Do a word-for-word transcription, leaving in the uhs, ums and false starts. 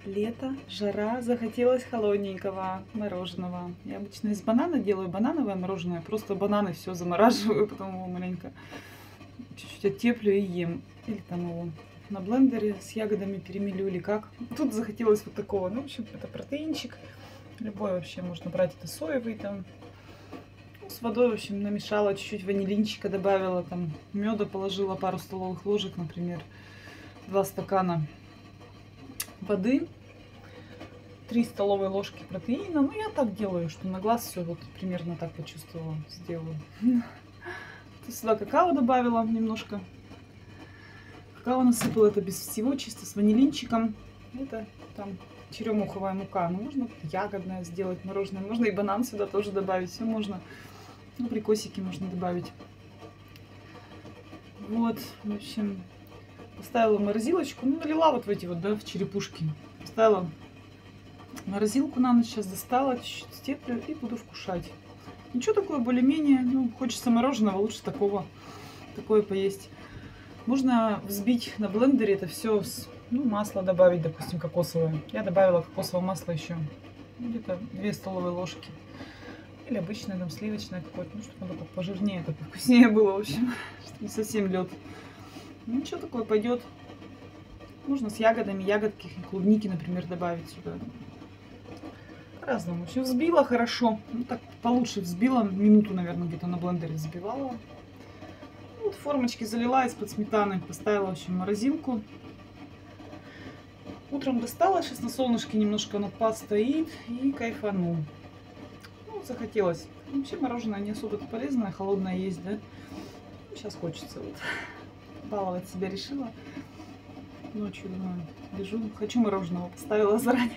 Лето, жара, захотелось холодненького мороженого. Я обычно из банана делаю банановое мороженое, просто бананы все замораживаю, потом его маленько чуть-чуть оттеплю и ем. Или там его на блендере с ягодами перемелю или как. Тут захотелось вот такого. Ну, в общем, это протеинчик. Любой вообще можно брать, это соевый там. Ну, с водой, в общем, намешала, чуть-чуть ванилинчика добавила, там меда положила пару столовых ложек, например, два стакана воды, три столовые ложки протеина. Ну, я так делаю, что на глаз все вот примерно так почувствовала, сделаю. Сюда какао добавила немножко. Какао насыпала, это без всего, чисто с ванилинчиком. Это там черемуховая мука. Ну, можно ягодное сделать мороженое. Можно и банан сюда тоже добавить. Все можно. Ну, прикосики можно добавить. Вот, в общем, поставила в морозилочку. Ну, налила вот в эти вот, да, в черепушки. Поставила в морозилку на ночь. Сейчас достала, чуть-чуть степлю и буду вкушать. Ничего, такое более-менее. Ну, хочется мороженого, лучше такого. Такое поесть. Можно взбить на блендере это все, ну, масло добавить, допустим, кокосовое. Я добавила кокосовое масло еще. Где-то две столовые ложки. Или обычное, там, сливочное какое-то. Ну, чтобы оно пожирнее, так вкуснее было, в общем. Чтобы не совсем лед. Ну, что такое пойдет. Можно с ягодами, ягодки, клубники, например, добавить сюда. По-разному. Все взбила хорошо. Ну, так получше взбила. Минуту, наверное, где-то на блендере взбивала. Вот формочки залила из-под сметаны. Поставила, в общем, в морозилку. Утром достала. Сейчас на солнышке немножко оно постоит. И кайфану. Ну, захотелось. Вообще мороженое не особо полезное. Холодное есть, да? Сейчас хочется вот баловать себя решила. Ночью, думаю, лежу. Хочу мороженого. Поставила заранее.